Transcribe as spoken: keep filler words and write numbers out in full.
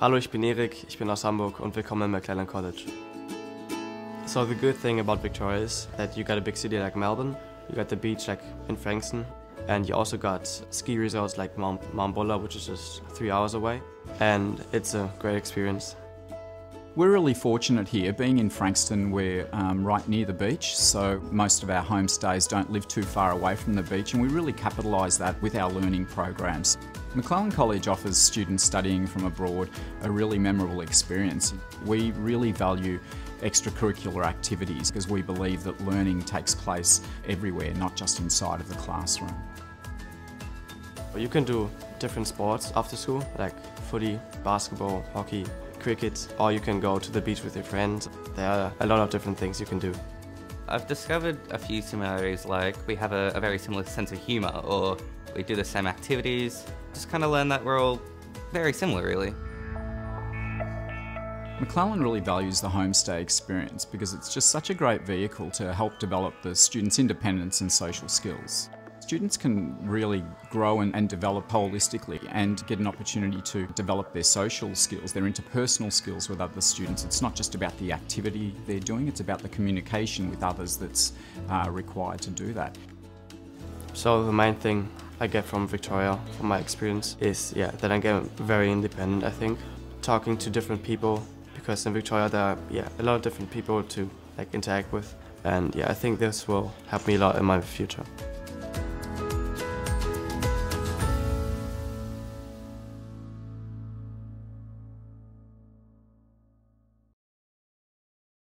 Hallo, ich bin Erik, ich bin aus Hamburg und willkommen im McClellan College. So the good thing about Victoria is that you got a big city like Melbourne, you got the beach like in Frankston, and you also got ski resorts like Mount, Mount Buller, which is just three hours away, and it's a great experience. We're really fortunate here. Being in Frankston, we're um, right near the beach, so most of our homestays don't live too far away from the beach, and we really capitalise that with our learning programs. McClellan College offers students studying from abroad a really memorable experience. We really value extracurricular activities because we believe that learning takes place everywhere, not just inside of the classroom. You can do different sports after school, like footy, basketball, hockey, cricket, or you can go to the beach with your friends. There are a lot of different things you can do. I've discovered a few similarities, like we have a, a very similar sense of humour, or we do the same activities. Just kind of learn that we're all very similar, really. McClellan really values the homestay experience because it's just such a great vehicle to help develop the students' independence and social skills. Students can really grow and, and develop holistically and get an opportunity to develop their social skills, their interpersonal skills with other students. It's not just about the activity they're doing, it's about the communication with others that's uh, required to do that. So the main thing I get from Victoria, from my experience, is yeah, that I get very independent, I think. Talking to different people, because in Victoria there are yeah, a lot of different people to like interact with. And yeah, I think this will help me a lot in my future.